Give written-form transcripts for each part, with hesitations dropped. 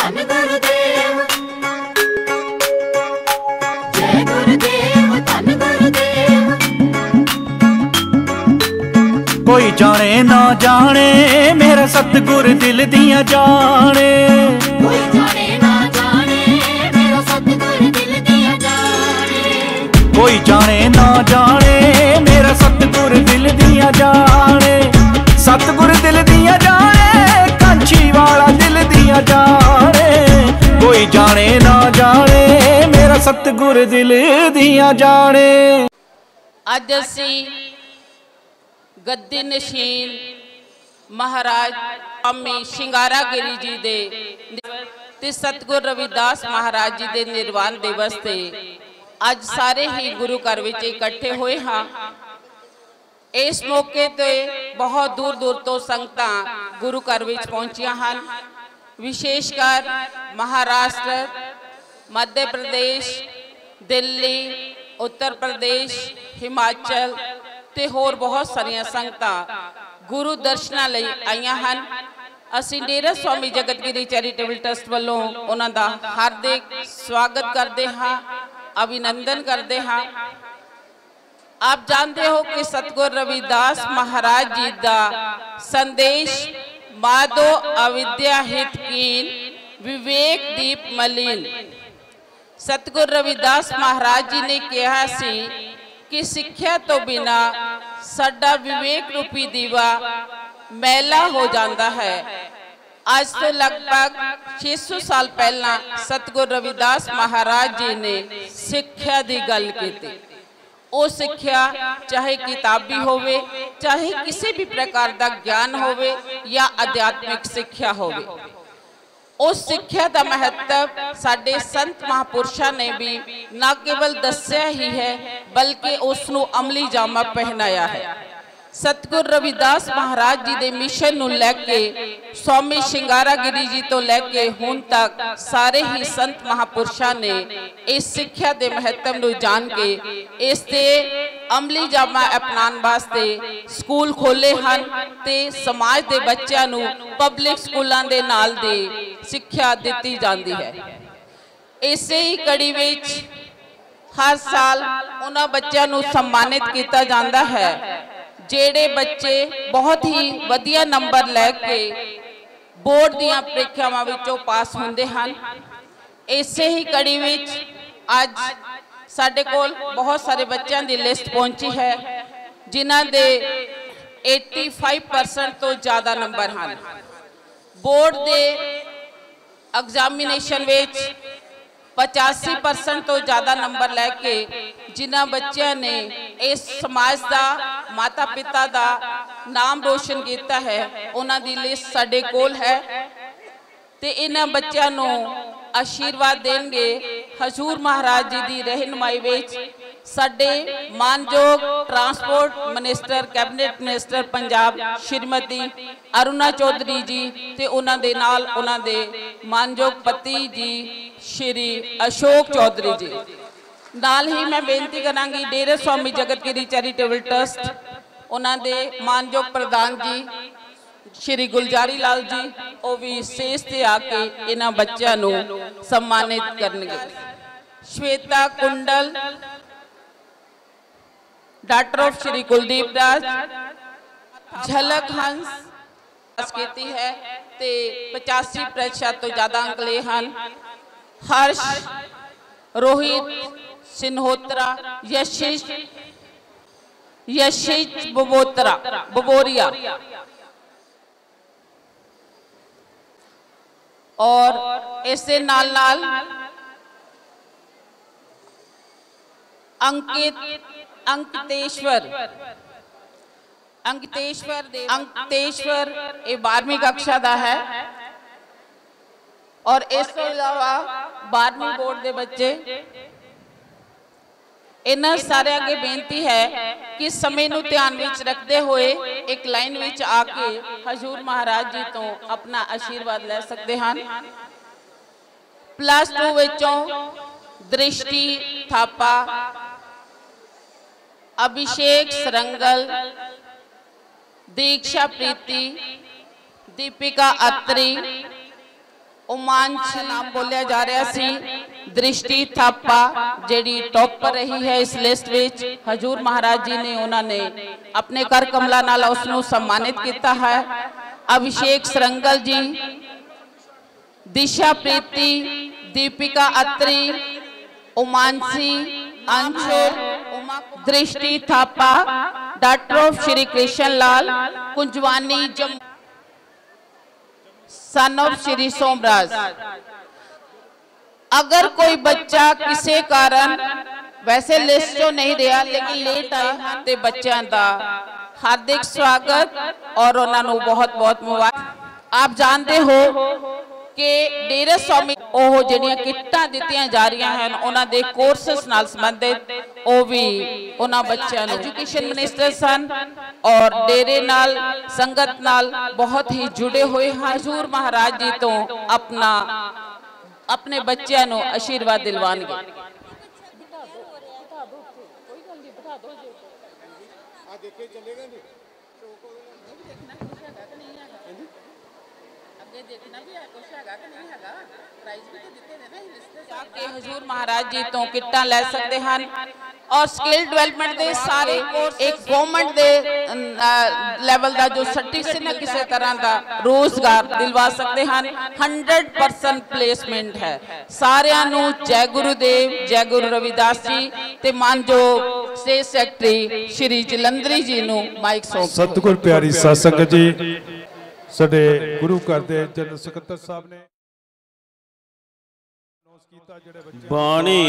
धन गुरुदेव, जय गुरुदेव धन गुरुदेव। कोई जाने ना जाने मेरा सतगुर दिल दिया जाने, कोई जाने ना जाने मेरा सतगुर दिल दिया जाने, कोई जाने ना जाने मेरा सतगुर दिल दिया जाने, सतगुर दिल दिया जाने कांची वाला दिल दिया जाने, कोई जाने ना जाने मेरा सतगुर दिल दिया जाने। अज असी गद्दी नशीन महाराज स्वामी शिंगारा गिरी जी दे ते सतगुर रविदास महाराज जी दे निर्वाण दिवस ते अज सारे ही गुरु घर विच इकट्ठे हुए हाँ। इस मौके ते बहुत दूर दूर तो संगतां गुरु घर विच पहुंचियां हन। विशेषकर महाराष्ट्र, मध्य प्रदेश, दिल्ली, उत्तर प्रदेश, हिमाचल ते होर बहुत सारिया संगतां गुरु दर्शनां लई आईयां हन। असीं डेरा स्वामी जगतगिरी चैरिटेबल ट्रस्ट वालों उन्हां दा हार्दिक स्वागत करते हाँ, अभिनंदन करते हाँ। आप जानते हो कि सतगुर रविदास महाराज जी का संदेश माधो अविद्या हित कीन विवेक दीप मलिन। सतगुर रविदास महाराज जी ने कहा सी कि सिक्ख्या तो बिना साडा विवेक रूपी दीवा मैला हो जाता है। आज तो लगभग 600 साल पहला सतगुर रविदास महाराज जी ने सिक्ख्या की गल की। वो सिक्ख्या चाहे किताबी होवे, चाहे किसी भी प्रकार का ज्ञान होवे या आध्यात्मिक सिक्ख्या होवे, उस सिक्ख्या का महत्व साडे संत महापुरुषों ने भी न केवल दस्या ही है बल्कि उसनू अमली जामा पहनाया है। सतगुर रविदास महाराज जी दे मिशन नू लैके स्वामी शिंगारा गिरी जी तो लैके हुण तक सारे ही संत महापुरुषों ने इस सिक्ख्या के महत्व नू जान के इस ते अमली जामा अपनाने वास्ते स्कूल खोले हन ते समाज के बच्चों नू पब्लिक स्कूलों के नाल दे सिक्ख्या दी जाती है। इसे ही कड़ी विच हर साल उन्हां बच्चों नू सम्मानित किया जाता है जेड़े बच्चे बहुत ही वधिया नंबर लैके बोर्ड दीयां परीक्षावां विचों पास होंदे हन। इसे ही कड़ी विच अज साडे कोल बहुत सारे बच्चों की लिस्ट पहुंची है जिन्हां दे 85% तो ज़्यादा नंबर हैं। बोर्ड के एग्जामिनेशन विच 85% तो ज़्यादा नंबर लैके जिन्हां बच्चों ने इस समाज का माता पिता का नाम रोशन किया है उन्हां दी लिस्ट साडे कोल है ते इन्हां बच्चों नूं आशीर्वाद देंगे हजूर महाराज जी की रहनुमाई विच साडे मानयोग transport minister cabinet minister Punjab Shrimati Aruna Chaudhary ji ते उन्हां दे नाल उन्हां दे मानयोग पति जी श्री अशोक चौधरी जी। नाल ही मैं बेनती करांगी डेरा स्वामी जगतगिरी चैरिटेबल ट्रस्ट उन्हां दे मानयोग प्रधान जी श्री गुलजारी लाल जी वो भी स्टेज ते आके इन्हां बच्चों नूं सम्मानित करनगे। श्वेता कुंडल डॉक्टर ऑफ श्री कुलदीप दास झलक हंस कहती है ते 85% तो ज़्यादा अंक ले हन। हर्ष रोहित सिन्होत्रा यशिश बबोरिया और इससे नाल नाल अंकितेश्वर ये 12वीं कक्षा का है और इस तो इलावा 12वीं बोर्ड के बच्चे। इन्हां सारे अगे बेनती है कि समय नूं ध्यान विच रखते हुए एक लाइन विच आके हजूर महाराज जी तो अपना आशीर्वाद ले सकते हैं। +2 विचों दृष्टि थापा, अभिषेक सरंगल, दीक्षा प्रीति, दीपिका अत्री, उमांश नाम बोलिया जा रहा सी। दृष्टि थापा जेडी टॉप पर रही है इस लिस्ट विच, हजूर महाराज जी ने उन्होंने अपने कर कमला नाल उसनू सम्मानित किया है। अभिषेक सरंगल जी, दिशा प्रीति, दीपिका अत्री, Umansi, Anshul, Drishti Thapa, doctor of Shri Krishan Lal, Kunjwani Jammu, son of Shri Somraj. अगर कोई बच्चा किसी कारण वैसे लिस्ट चो नहीं रहा लेकिन लेट आए तो बच्चों का हार्दिक स्वागत और उन्होंने बहुत बहुत मुबारक। आप जानते हो कि डेरा स्वामी ਉਹ ਜਿਹੜੀਆਂ ਕਿੱਟਾਂ ਦਿੱਤੀਆਂ ਜਾ ਰਹੀਆਂ ਹਨ ਉਹਨਾਂ ਦੇ ਕੋਰਸਸ ਨਾਲ ਸੰਬੰਧਿਤ ਉਹ ਵੀ ਉਹਨਾਂ ਬੱਚਿਆਂ ਨੂੰ ਐਜੂਕੇਸ਼ਨ ਮਿਨਿਸਟਰ ਸਨ और डेरे नाल संगत नाल बहुत ही जुड़े हुए हैं। हजूर महाराज जी तो अपने बच्चों को आशीर्वाद दिलवाएंगे। हजूर महाराज जी तो किट्टा ले सकते हैं और स्किल डेवलपमेंट के सारे एक गवर्नमेंट के लेवल का जो सर्टिफिकेट न किसी तरह का रोजगार दिलवा सकते हैं। 100% प्लेसमेंट है। सारिਆਂ ਨੂੰ जय गुरुदेव, जय गुरु रविदास जी ते मानयोग स्टेट सैकटरी श्री जलंधरी जी ਨੂੰ माइक सौंप। सतगुर प्यारी साध संगत जी, साडे गुरु घर दे जनरल सकत्तर साहब ने बाणी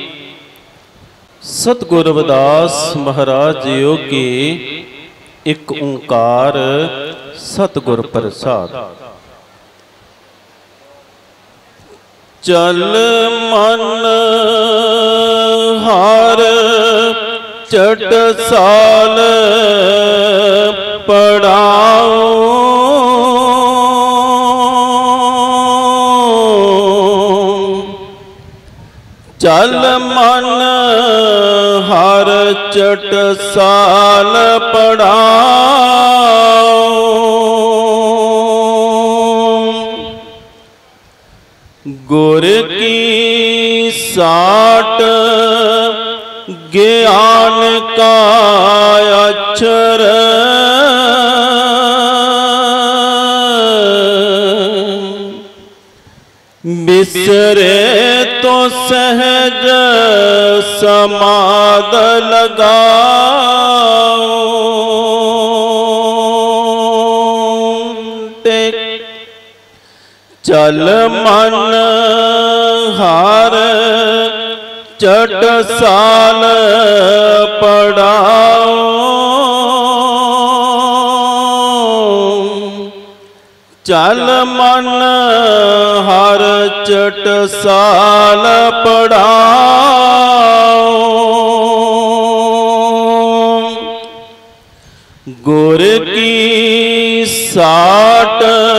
सतगुर रविदास महाराज जीओ की एक ओंकार सतगुर प्रसाद। चल मन हार चटसाल पढ़ाओ, चल मन हर चटसाल पढ़ाओ, गुर की साट ज्ञान का अक्षर, बिसरे तो सहज समाद लगाओ, चल मन हार चटसाल पढ़ाओ, चल मन हर चटसाल पढ़ाओ, गुर की साट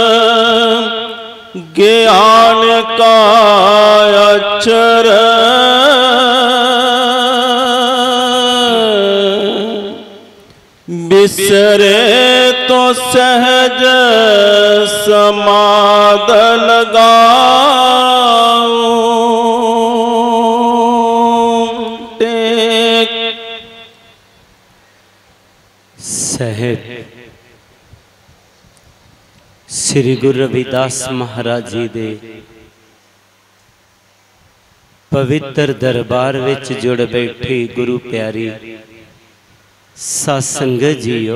ज्ञान का अक्षर, बिसरे तो सहज समाद लगाओ, टेक सहज श्री गुरु रविदास महाराज जी दे पवित्र दरबार विच जुड़ बैठे गुरु प्यारी साध संगत जीओ,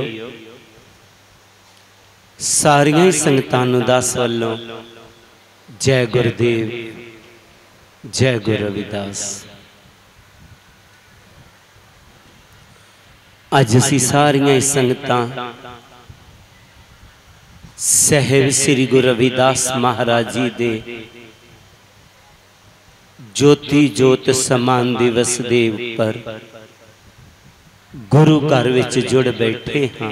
सारियां ही संगतां नूं दास वल्लों जय गुरुदेव, जय गुरु रविदास। अज असीं सारियां ही संगतां साहिब श्री गुरु रविदास महाराज जी दे ज्योति जोत समान दिवस दे उपर गुरु घर विच जुड़ बैठे हाँ।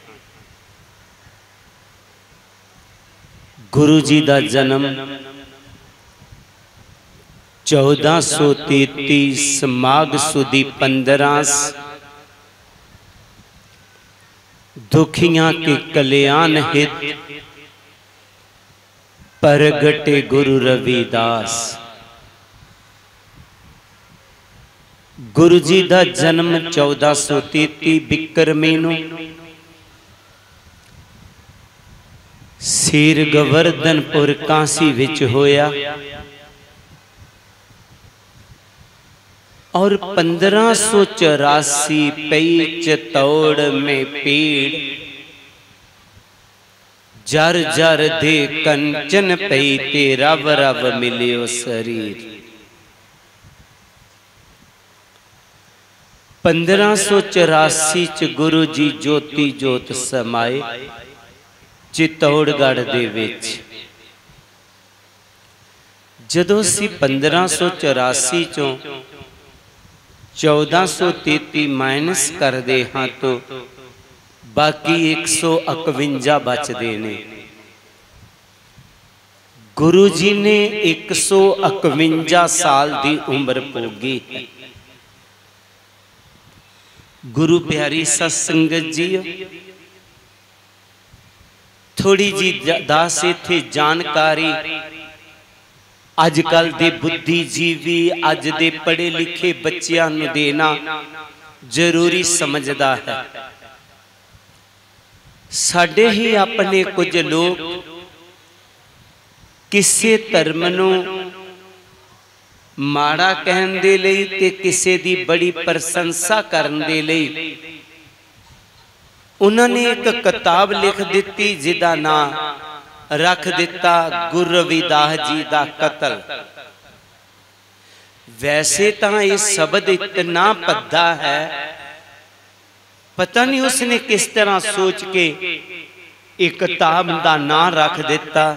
गुरु जी का जन्म 1433 माघ सुदी 15 दुखियां के कल्याण हित प्रगटे गुरु रविदास। गुरु जी का जन्म 1433 बिक्रमी नूं सीर गोवर्धनपुर कांसी विच होया और 1584 पई चितौड़ में पीड़ जर जर दे कंचन पई ते रव रव मिलियो शरीर। 1584 च गुरु जी ज्योति जोत समाए चित्तौड़गढ़ दे विच। जदों असीं 1584 चों 1433 माइनस करदे हां तो बाकी 151 बचदे ने। गुरु जी ने 151 साल की उम्र भोगी है। गुरु प्यारी सत्संगत जी, थोड़ी जी दास इत्थे जानकारी अजकल दे बुद्धिजीवी अज दे पढ़े लिखे बच्चियां नूं देना जरूरी समझदा है। साडे ही अपने कुछ लोग किसी धर्म नूं माड़ा कहन दे लई ते किसी दी बड़ी प्रशंसा करन दे लई उन्होंने एक किताब लिख दी जिदा नाम रख दिता गुरु रविदास जी का कतल। वैसे तो ये शब्द इतना भद्दा है, पता नहीं उसने किस तरह सोच के एक किताब का नाम रख दिता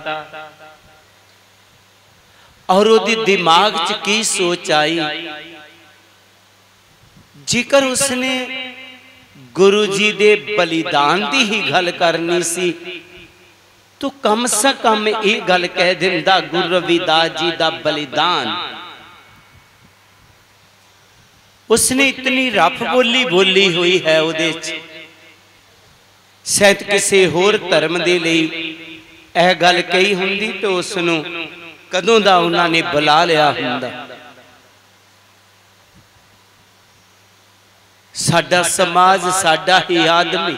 और उसके दिमाग च की सोच आई। जेकर उसने गुरु जी दे बलिदान की ही गल करनी सी तो कम से कम ये गल कह दिंदा गुरु रविदास जी का बलिदान। उसने इतनी रफ बोली बोली हुई है उहदे च, शायद किसी होर धर्म दे लई यह गल कही हुंदी तो उसनूं कदों दा उन्होंने बुला लिया हुंदा। साडा समाज साडा ही आदमी।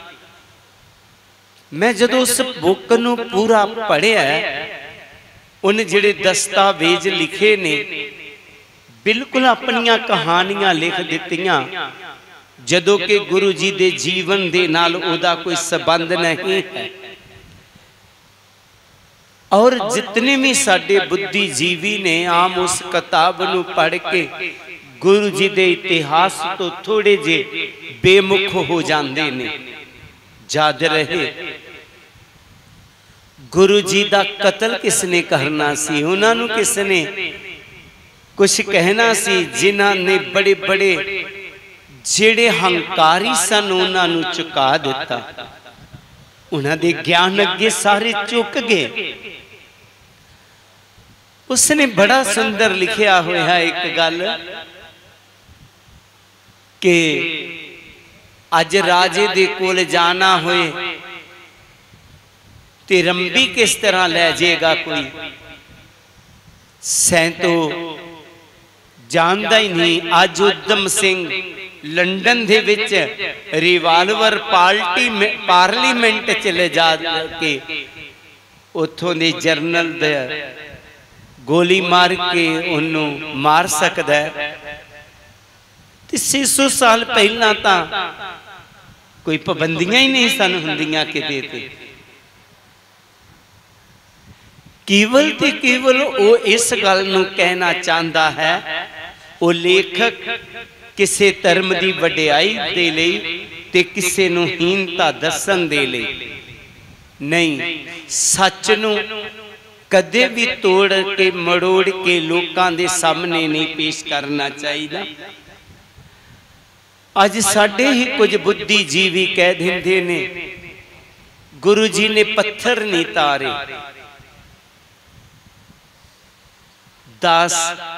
मैं जदों उस बुक नूं पूरा पढ़िया उन्हें जिहड़े दस्तावेज लिखे ने बिल्कुल अपनियां कहानियां लिख दित्तियां जदों कि गुरु जी दे जीवन दे नाल उहदा कोई संबंध नहीं है। और जितने भी साडे बुद्धिजीवी ने आम उस किताब नूं पढ़ के गुरु जी दे इतिहास तो थोड़े जे बेमुख हो जाते ने। याद रहे गुरु जी का कतल किसने करना सी, उन्होंने किसने कुछ कहना सी। जिन्हां ने बड़े बड़े जेड़े हंकारी सन उन्होंने चुका दिता, उन्होंने ज्ञान अगे सारे चुक गए। उसने बड़ा सुंदर लिखिया हुआ एक गल कि अज राजे दे कोल जाना होए ते रंबी किस तरह ले जाएगा कोई, सैं तो जानदा ही नहीं। अज उधम सिंह लंडन दे विच रिवाल्वर पार्लीमेंट चले जा के उथों दे जरनल दे गोली मार के उन्होंने मार सकता है। 600 साल पहला तो कोई पाबंदियां ही नहीं सन हुंदियां किते ते। केवल ते केवल वो इस गल नूं कहना चाहता है, वो लेखक किसी धर्म की वडियाई दे लई ते किसी नूं हीनता दसन दे लई नहीं, सच नूं कदे भी तोड़ के मरोड़ के लोकां दे सामने नहीं पेश करना चाहिए। अज साडे ही कुछ बुद्धिजीवी कह देंदे ने गुरु जी ने पत्थर नहीं तारे। दास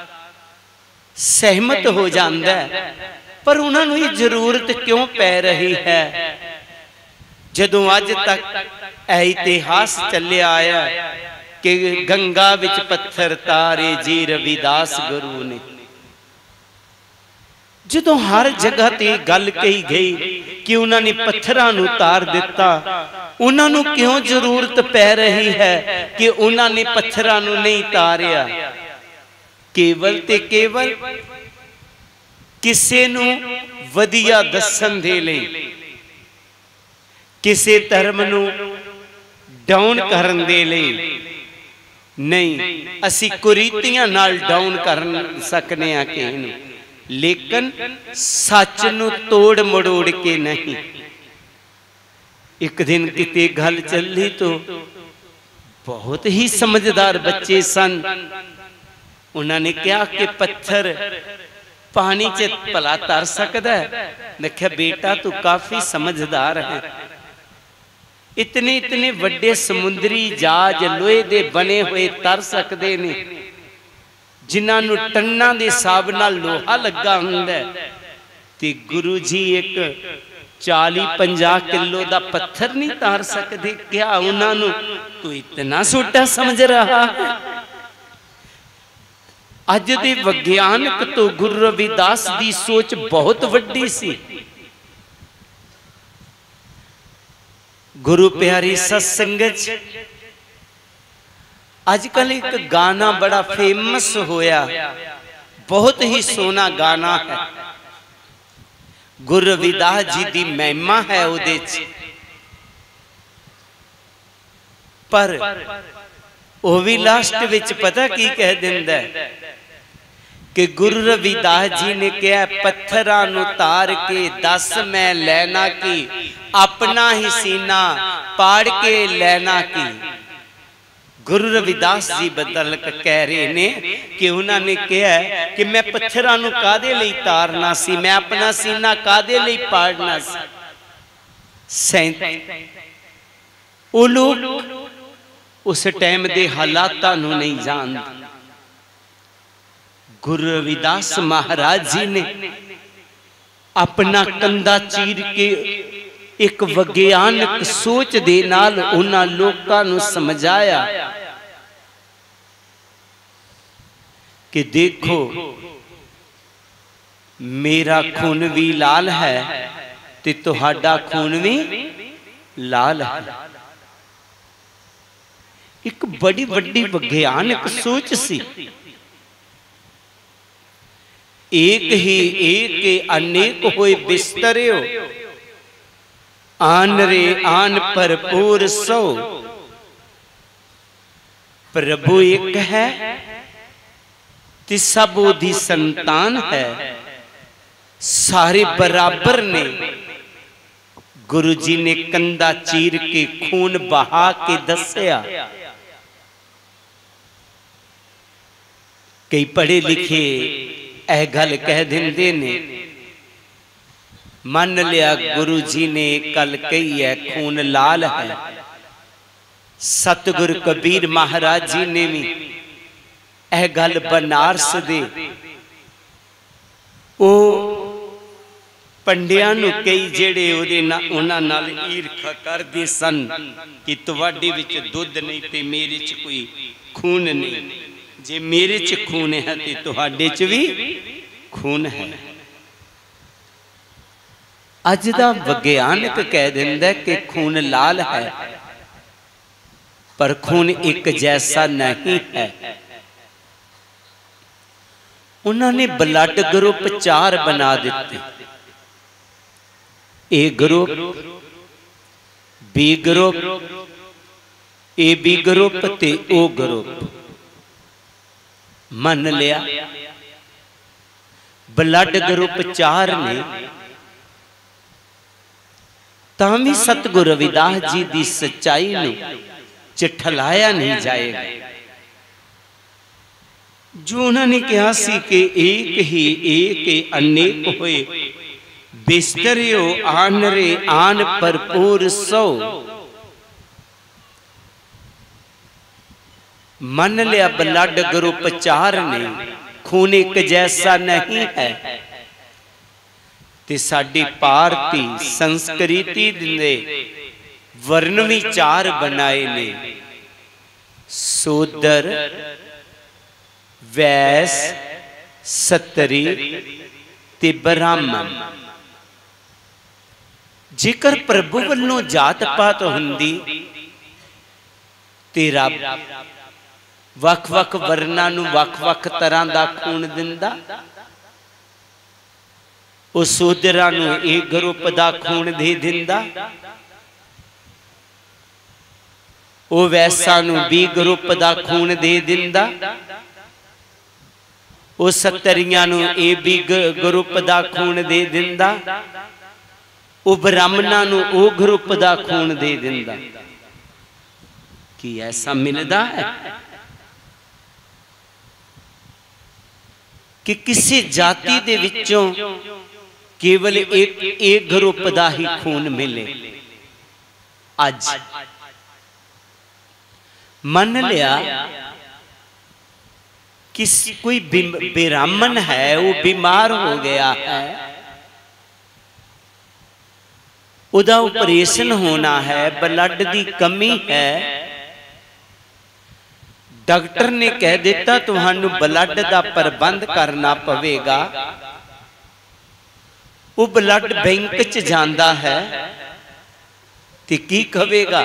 सहमत हो जाता है, पर उन्होंने ये जरूरत क्यों पै रही है जदों अज तक इतिहास चलिया आया कि गंगा विच पत्थर तारे जी रविदास गुरु ने। जो हर जगह ते गल कही गई कि उन्होंने पत्थरां नूं तार दिता, उन्होंने क्यों जरूरत पै रही है कि उन्होंने पत्थरां नूं नहीं तारिया? केवल ते केवल किसे नूं वधिया दस्सण दे लई, किसे धर्म नूं डाउन करन दे लई नहीं। असी कुरीतियां नाल डाउन कर सकने आ किसे नूं, लेकिन सच नूं तोड़ मड़ोड़ के नहीं। एक दिन किते गल चली तो बहुत ही समझदार बच्चे सन, उन्होंने कहा कि पत्थर पानी च भला तर सकता है? मैं कहा बेटा तू काफी समझदार है, इतने इतने वड्डे समुद्री जहाज लोहे दे बने हुए तर सकते ने, जिन्होंने टन्ना के हिसाब नाल लोहा लगा हुंदा है, ते गुरु जी एक 40-50 किलो का पत्थर नहीं तार सकते? क्या उन्होंने तू इतना छोटा समझ रहा है? अज दे विज्ञानक तो गुरु रविदास की सोच बहुत वड्डी सी। गुरु प्यारी सत्संगत आजकल एक गाना बड़ा फेमस होया, बहुत ही सोना गाना है, गुरु रविदास जी की महिमा है उहदे च, पर वो भी लास्ट विच पता की कह दिंदा है कि गुरु रविदास जी ने कहा पत्थरां नूं तार के दस मैं लैना की, अपना ही सीना पाड़ के लैना की। गुरु रविदास जी बदल कह रहे ने कि उन्होंने कहा कि मैं पत्थरां नूं कादे लई तारना सी, मैं अपना सीना कादे लई पाड़ना सी। वो लोग उस टाइम दे हालातां नूं नहीं जानते। गुरु रविदास महाराज जी ने अपना कंधा चीर के एक विज्ञानक सोच दे नाल उन्हां लोकां नूं समझाया कि देखो मेरा खून भी लाल है ते तुहाडा खून भी लाल है। एक बड़ी बड़ी विज्ञानक सोच सी। एक ही एक अनेक होए बिस्तरे हो, आन रे आन भरपूर सो। प्रभु एक है ते सब ओदी संतान है, सारे बराबर ने। गुरु जी ने कंधा चीर के खून बहा के दसिया। कई पढ़े लिखे ऐ गल कह देंदे ने, मान लिया गुरु जी ने कल कही है खून लाल है। सतगुरु कबीर महाराज जी ने भी ऐ गल बनारस दे ओ पंडियां नूं कई जेड़े ओदे उन्हां नाल ईर्खा करदे सन कि तुहाडे विच दुध नहीं ते मेरे च कोई खून नहीं, जे मेरे च खून है ते तुहाडे च भी खून है। अज दा विज्ञानक कह दिंदा कि खून लाल है, पर खून एक जैसा नहीं है। उन्होंने ब्लड ग्रुप 4 बना दिते, A group, B group, A B group ते ओ ग्रुप। मन लिया ब्लड ग्रुप 4 ने तां भी सतगुरु रविदास जी की सच्चाई नूं झठलाया नहीं जाएगा। जो उन्होंने कहा सी कि एक ही एक अनेक होए बिस्तरियो आन रे आन भरपूर सो। मन लिया ब्लड ग्रुप 4 ने खून एक जैसा नहीं है, ते साडी भारती संस्कृति दे वर्ण भी 4 बनाए ने। शूद्र, वैस, सतरी ते ब्राह्मण। जेकर प्रभु वल्लों जात पात हुंदी ते रब वख-वख वर्णां नूं वख-वख तरह दा खून दिंदा। ਉਹ ਸੂਦਰਾਂ ਨੂੰ ਇਹ ਗਰੁੱਪ ਦਾ ਖੂਨ ਦੇ ਦਿੰਦਾ, ਉਹ ਵੈਸਾਂ ਨੂੰ ਵੀ ਗਰੁੱਪ ਦਾ ਖੂਨ ਦੇ ਦਿੰਦਾ, ਉਹ ਸਤਰੀਆਂ ਨੂੰ ਇਹ ਵੀ ਗਰੁੱਪ ਦਾ ਖੂਨ ਦੇ ਦਿੰਦਾ, ਉਹ ਬ੍ਰਾਹਮਣਾਂ ਨੂੰ ਉਹ ਗਰੁੱਪ ਦਾ ਖੂਨ ਦੇ ਦਿੰਦਾ। ਕੀ ਐਸਾ ਮਿਲਦਾ ਹੈ कि किसी जाति दे विचों केवल एक ग्रुप दा ही खून मिले? अज मन लिया कि कोई ब्राह्मण है, वो बीमार हो गया है, उदा ऑपरेशन होना है, ब्लड की कमी है, डॉक्टर ने कह दिता तुहानू ब्लड का प्रबंध करना पवेगा। वो ब्लड बैंक च जांदा है ते की कहेगा?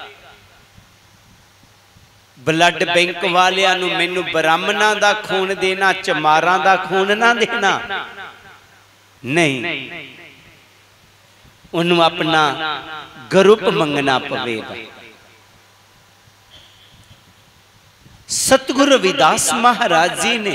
ब्लड बैंक वालियां नू मैनू ब्राह्मणां दा खून देना, चमारां दा खून ना देना। नहीं, उन्होंने अपना ग्रुप मंगना पवेगा। सतगुरु रविदास महाराज जी ने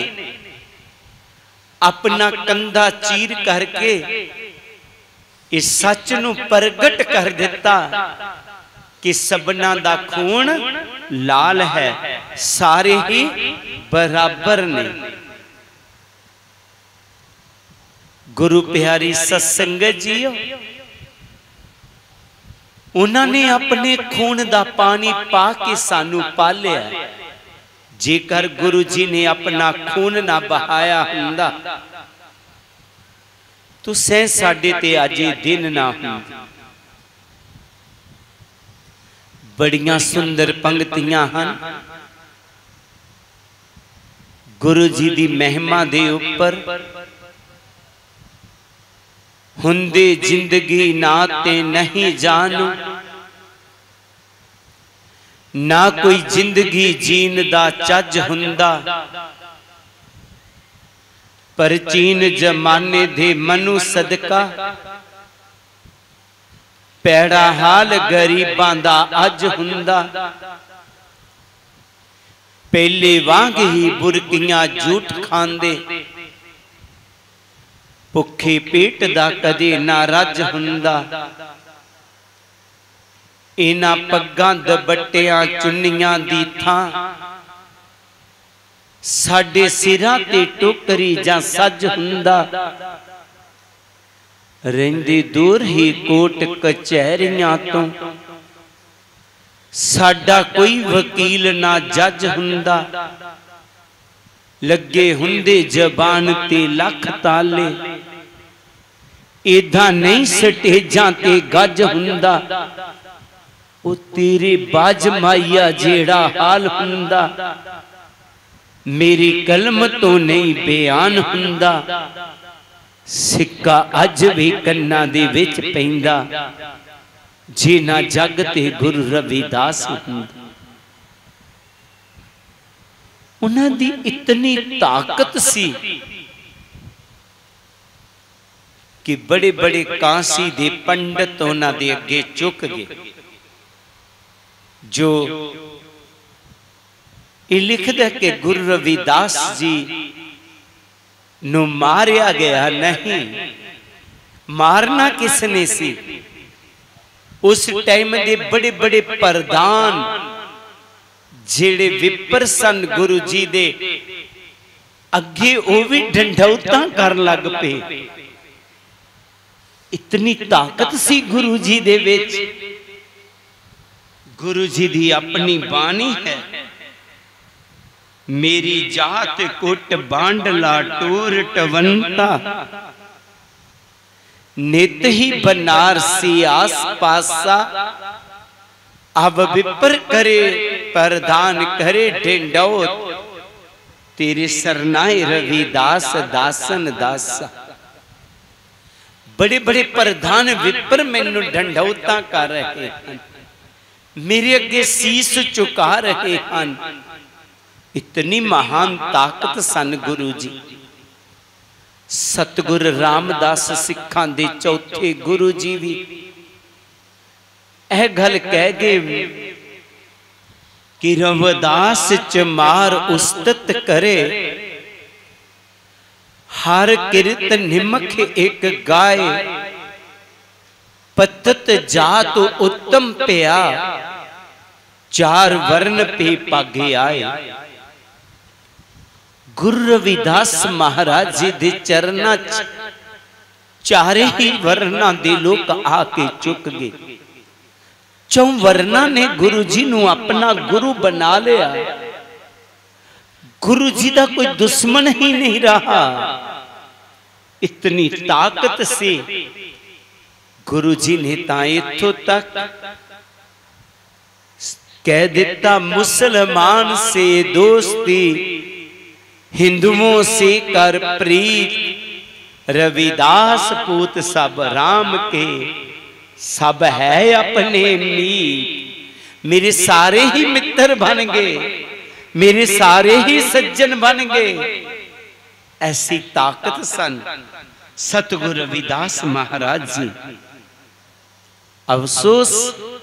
अपना कंधा चीर करके इस सच नू प्रगट कर दिता कि सबना दा खून लाल है, सारे ही बराबर ने। गुरु प्यारी सत्संगत जी, उन्होंने अपने खून दा पानी पा के सानू पालिया। जेकर गुरु जी ने अपना खून ना बहाया हुंदा तो सह साडे ते अजे दिन ना हुंदे। बड़ियां सुंदर पंक्तियां हन गुरु जी दी महिमा दे उपर। हुंदे जिंदगी ना ते नहीं जानू, ना कोई जिंदगी जीन दा चज हुंदा, पर चीन जमाने दे मनु सदका, पैड़ा हाल गरीबां दा अज हुंदा। पहले वांग ही बुरकियां झूठ खांदे, भुखे पेट दा कदे ना रज हुंदा। इना पग्गां दुपट्टियां चुन्नियां दी थां साडे सिरां ते टोकरी जां सज हुंदा। रहिंदी दूर ही कोट कचहरियां तो साडा कोई वकील ना जज हुंदा। लगे हुंदे जबान ते लख ताले, इदा नहीं स्टेजां ते गज हुंदा। ओ तेरे बाज माइया जेड़ा हाल हुंदा, मेरी कलम तो नहीं बयान हुंदा। सिक्का अज भी कन्ना दे विच पैंदा, जे ना जग ते गुरु रविदास हुंदा। उन्हां दी इतनी ताकत सी कि बड़े बड़े कांसी दे पंडित उन्हां दे अगे झुक गए। जो ये लिखदा कि गुरु रविदास जी नू मारिया गया नहीं, मारना किसने सी? उस टाइम दे बड़े बड़े प्रधान जेड़े विपर सन गुरु जी दे अगे वो भी ढंढौता कर लग पे। इतनी ताकत सी गुरु जी दे विच। गुरु जी दी अपनी बाणी है, मेरी जात कुट बांडला टोर टवंता, नित ही बनारसी आस पासा, अब विपर करे प्रधान करे ढिंडो, तेरे सरनाए रविदास दासन दासा। बड़े बड़े प्रधान विपर मैनू ढंडौता कर रहे हैं, मेरे अगे शीस झुका रहे हैं। इतनी महान ताकत सन गुरु जी। सतगुर रामदास सिखां दे चौथे गुरु जी भी यह गल कह गए कि रविदास च मार उस्तत करे, हर किरत निमख एक गाय, पतत जात उत्तम पिया, चार वर्ण पे पागे आए। गुरु रविदास महाराज जी दे चरना चारे ही वर्णा दे लोग आके चुक गए। चौ वर्णा ने गुरु जी नू अपना गुरु बना लिया। गुरु जी का कोई दुश्मन ही नहीं रहा। इतनी ताकत से गुरु जी ने इत्थों तक कह दिता, मुसलमान से दोस्ती हिंदुओं से कर प्रीत, रविदास पूत सब राम के, सब है अपने मीत। मेरे सारे ही मित्र बन गए, मेरे सारे ही सज्जन बन गए। ऐसी ताकत सन सतगुरु रविदास महाराज जी। अफसोस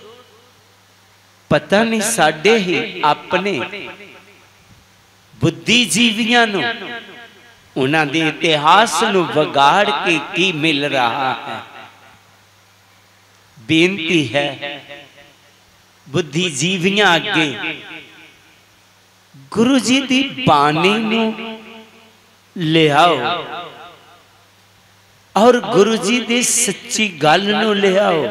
पता नहीं साडे ही अपने बुद्धिजीवियों नूं उन्हां दे इतिहास नूं वगाड़ के की मिल रहा है। बेनती है बुद्धिजीवियां अगे गुरु जी दी बाणी नूं लियाओ और गुरु जी दी सच्ची गल नूं लियाओ।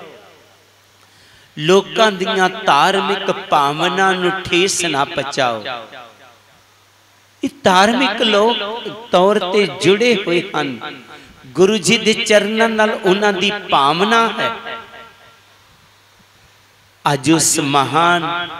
लोकां दियां धार्मिक भावनां नूं ठेस ना पहुंचाओ। धार्मिक लोग तौर ते जुड़े हुए हैं, गुरु जी दे चरणों नाल उन्हां दी भावना है। अज उस महान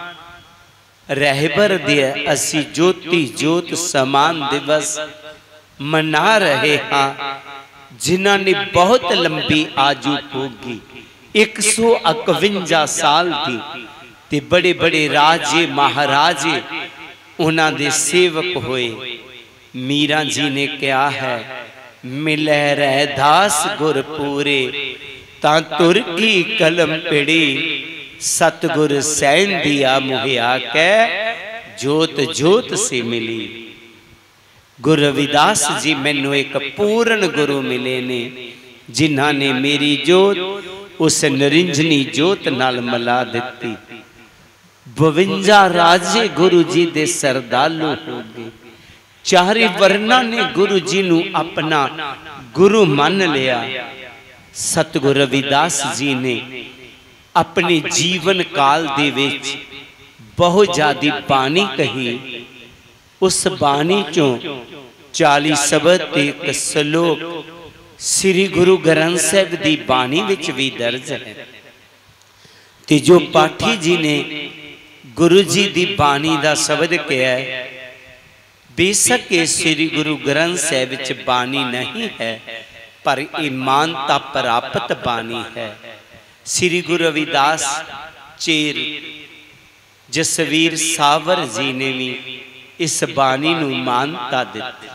रहबर दे असी ज्योति ज्योत समान दिवस मना रहे हाँ, जिन्हां ने बहुत लंबी आजू होगी 151 साल की। ते बड़े बड़े राजे महाराजे उन्हां दे सेवक होए। मीरा जी ने कहा है, मिले रहदास गुर पूरे, ता तुर की कलम पिड़ी, सतगुर सैन दिया मुहिया कै, जोत जोत से मिली। गुरु रविदास जी मैनू एक पूर्ण गुरु मिले ने, जिन्हां ने मेरी जोत उस निरंजनी जोत नाल मिला दिती। 52 राजे गुरु जी दे सरदालू हो गए। चारे वर्णा ने गुरु जी नू अपना गुरु मान लिया। सतगुरु रविदास जी ने अपने जीवन काल दे विच बहुत ज्यादा बाणी कही। उस बाणी चों 40 शबद ते एक श्लोक श्री गुरु ग्रंथ साहिब दी बाणी विच भी दर्ज है। ते जो पाठी जी ने गुरु जी दी बाणी दा शब्द कहा है, बेशक ये श्री गुरु ग्रंथ साहिब विच बाणी नहीं है, पर मानता प्राप्त बाणी है। श्री गुरु रविदास चेर जसवीर सावर जी ने भी इस बाणी नू मानता दी।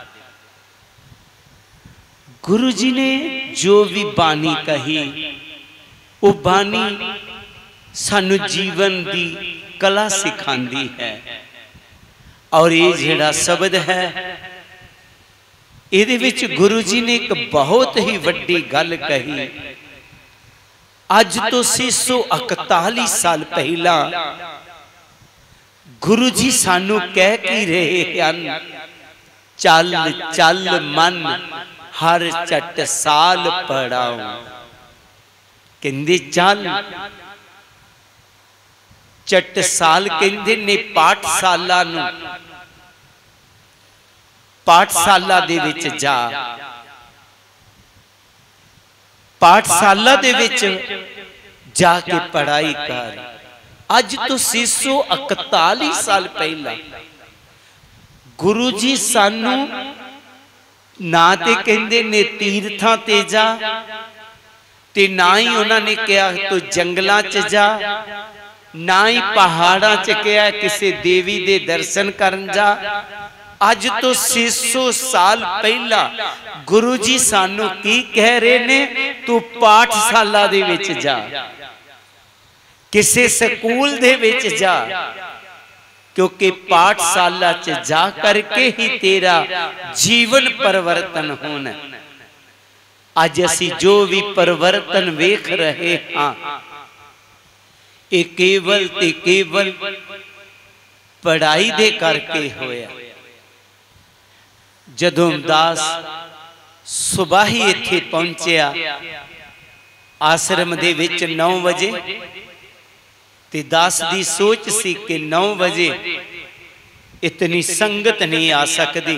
गुरु जी ने जो भी बाणी कही, वो बाणी सानू जीवन दी कला सिखांदी है। और ये जिहड़ा शब्द है, इहदे विच गुरु जी ने एक बहुत ही वड्डी गल कही। अज तो 641 साल पहला गुरु जी सानू कह के रहे हैं, चल चल मन हर चट साल पढ़ाओ। कहंदे चल चट साल कहंदे ने पाठशाला नू, पाठशाला दे विच जा, पाठशाला दे विच जाके पढ़ाई कर। अज तो 641 साल पहला गुरु जी सानू ना ते कहंदे ने तीर्थां ते जा, ते ना ही उन्होंने कहा तो जंगलों च जा, ना ही पहाड़ों च कहा किसी देवी दे दर्शन करन जा। अज तो 600 साल पहला गुरु जी सानू की कह रहे ने, तू पाठशाला दे विच जा, किसी स्कूल दे विच जा, क्योंकि पाठशाला च जा करके ही तेरा जीवन परिवर्तन होना। अज असी जो भी परिवर्तन वेख रहे हाँ, ये केवल ते केवल पढ़ाई दे करके होया। जदों दास सुबह ही इत्थे पहुंचया आश्रम दे विच 9 बजे, ते दास दी सोच सी कि 9 बजे इतनी संगत नहीं आ सकती,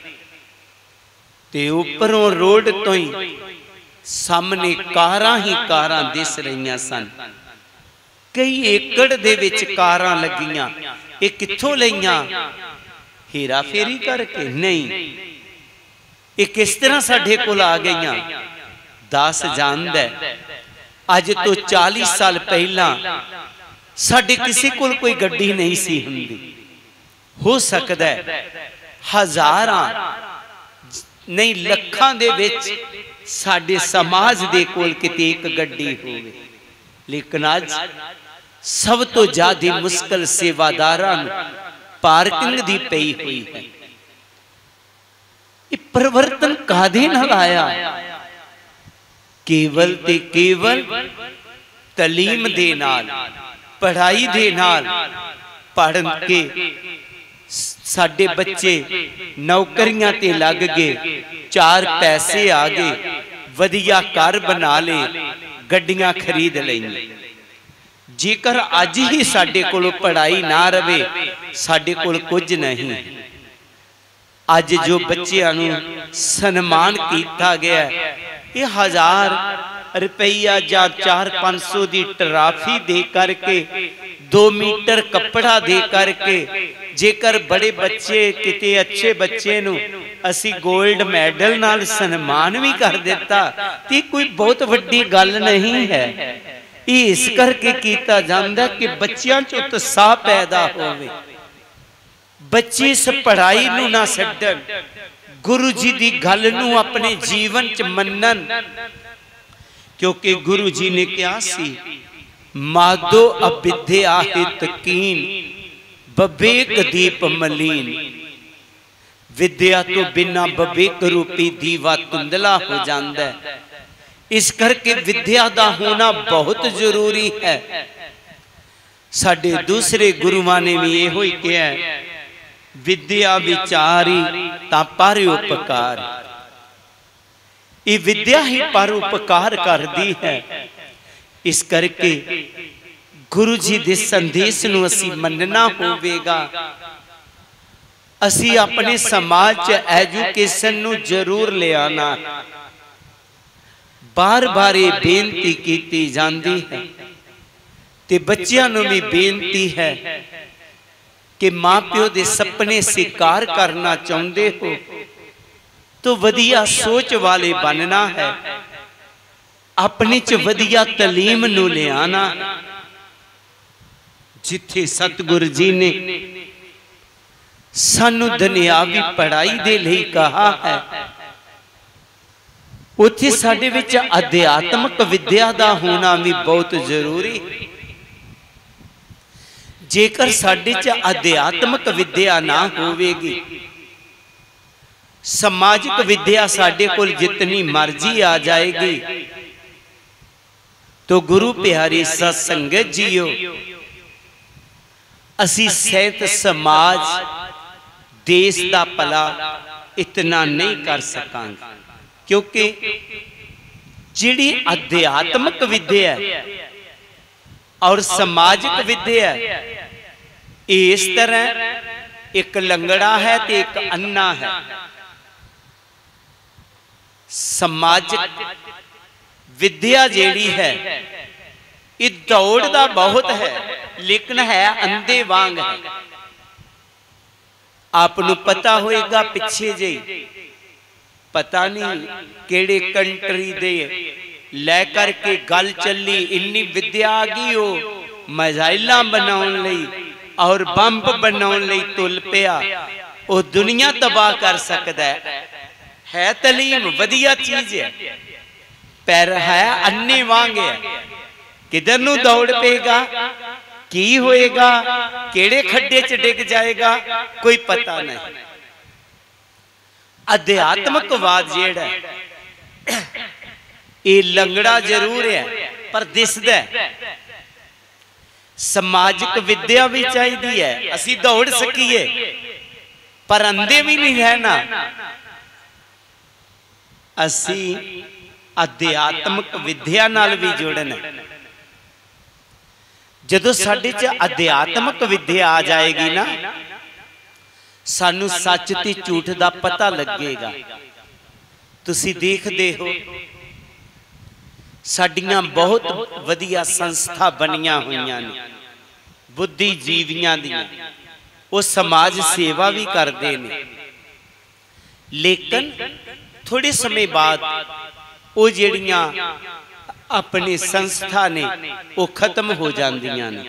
ते उपरों रोड तो ही सामने कारां ही कारां दिस रही सन। कई एकड़ दे विच कारां लगियां, ये कित्थों लईयां? हेरा फेरी करके नहीं, ये किस तरह साडे कोल आ गईयां? दास जानदा है अज तो 40 साल पहला साडे किसी कोल कोई गड्डी नहीं सी हुंदी। हो सकदा है हजारां नहीं लखां दे विच साडे समाज दे कोल किते एक गड्डी होवे, लेकिन अज सब तो ज्यादा मुश्किल सेवादारां पार्किंग दी पई हुई है। ये परिवर्तन कादे नाल आया? केवल ते केवल तलीम दे नाल, पढ़ाई दे नाल। पढ़ के साडे बच्चे नौकरियां ते लग गए, 4 पैसे आ गए, वधिया घर बना ले, गड्डियां खरीद लईयां। जेकर अज ही साडे कोल पढ़ाई ना रवे, साडे कोल कुछ नहीं। अज जो बच्चियां नूं सन्मान किया गया, ये 1000 रुपया या 400-500 की ट्राफी दे करके, 2 मीटर कपड़ा दे करके, जेकर बड़े बच्चे किते अच्छे बच्चे नूं असी गोल्ड मैडल नाल सन्मान भी कर दिता, तो कोई बहुत वड्डी गल नहीं है। ये इस करके किया जाता कि बच्चियां च उत्साह पैदा होवे, बच्चे इस पढ़ाई नूं ना छड्डण, गुरु जी की गल नूं अपने जीवन च मन्नन। क्योंकि गुरु जी ने कहा सी, माधो अविद्या हित कीन, बबेक दीप मलीन। विद्या तो बिना बबेक रूपी दीवा धुंधला हो जाता है। इस करके विद्या का होना बहुत जरूरी है। साडे दूसरे गुरुआं ने भी यहो ही कहा, विद्या विचारी ता परोपकार। ये विद्या ही परोपकार करती है। इस करके गुरु जी के संदेश नूं असी मनना होवेगा। असी अपने समाज च एजुकेशन नूं जरूर ले आना। बार बार ये बेनती की जाती है, ते बच्चियां नूं भी बेनती है कि मां प्यो दे सपने साकार करना चाहते हो तो वधिया सोच वाले बनना है। अपने च वधिया तलीम नूं ले आना। जिथे सतगुरु जी ने सानू दुनियावी पढ़ाई दे लई कहा है, उथे साडे विच अध्यात्मक विद्या दा होना भी बहुत जरूरी। जेकर साडे च अध्यात्मक विद्या ना होवेगी, समाजिक विद्या साडे कोल जितनी मर्जी आ जाएगी, तो गुरु प्यारी सत्संगत जीओ, असी सहित समाज देश का भला इतना नहीं कर सकांगे। क्योंकि जिहड़ी अध्यात्मक विद्या और सामाजिक विद्या इस तरह एक लंगड़ा है तो एक अन्ना है। सामाजिक विद्या जिहड़ी है ये दौड़ दा बहुत है, लेकिन है अंधे वांग है। आपनू पता होएगा पिछे जे पता नहीं केड़े कंट्री दे लै करके गल चली, इन्नी विद्या आ गई हो मिसाइलां बनाउण लई और बंब बनाउण लई तुल पिया। वो दुनिया तबाह कर सकदा है तलीम वधिया चीज है, पर है अन्ने वांग है। किधर नू दौड़ पेगा, की होएगा, केड़े खड्डे च डिग जाएगा, कोई पता नहीं। अध्यात्मकवाद जेड़ा ये लंगड़ा जरूर है पर दिसदा है। समाजिक विद्या भी चाहिए है, असी दौड़ सकीए पर अंधे भी नहीं रहना। असी अध्यात्मक विद्या नाल भी जुड़ना। जदों साडे च अध्यात्मक विद्या आ जाएगी ना, सानू सच ते झूठ दा पता लगेगा। तुसी देखदे हो साडियां बहुत वधिया संस्था बनियां होईयां ने बुद्धिजीवियां दियां, वो समाज सेवा भी करते हैं। लेकिन थोड़े समय बाद वो जिहड़ियां अपनी संस्था ने वो खत्म हो जांदियां ने।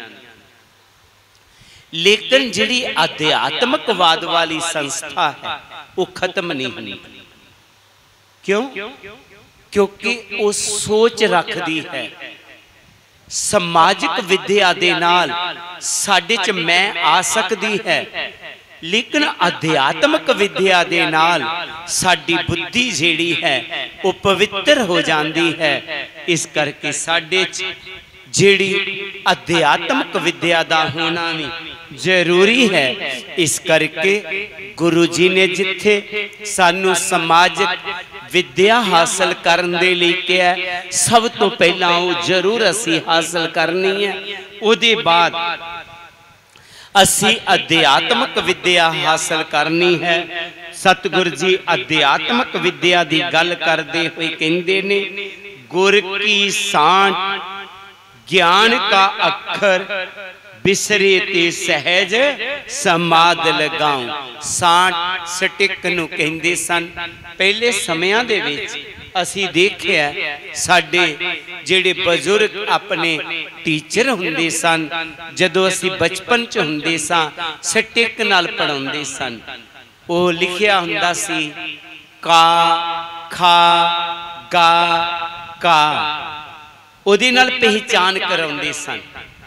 लेकिन जिहड़ी अध्यात्मकवाद वाली संस्था है वो खत्म नहीं होनी। क्यों? क्योंकि वो सोच रखती है समाजिक विद्या दे नाल साडे च मैं आ सकती है, लेकिन अध्यात्मक विद्या दे नाल साडी बुद्धि जिहड़ी है वो पवित्र हो जाती है। इस करके साडे च जिहड़ी अध्यात्मक विद्या दा होना भी जरूरी है। इस करके गुरु जी ने जिथे सानू समाजिक विद्या हासिल करने दे लई कहा, सब तो पहला वो जरूर असी हासिल करनी है। उहदे बाद असी अध्यात्मक विद्या हासिल करनी है। सतगुरु जी अध्यात्मक विद्या की गल करते हुए कहते ने, गुर की सांट ज्ञान का अखर बिसरे ते सहज समाध लगाऊं। सांट सटिक नूं कहंदे सन। पहले समयां दे विच असी देखिया साडे जिहड़े बजुर्ग अपने टीचर हुंदे सन, जदों असी बचपन च हुंदे सां सटिक नाल पढ़ाउंदे सन। वो लिखिया हुंदा सी का खा गा का, उहदे नाल पहचान कराउंदे सन।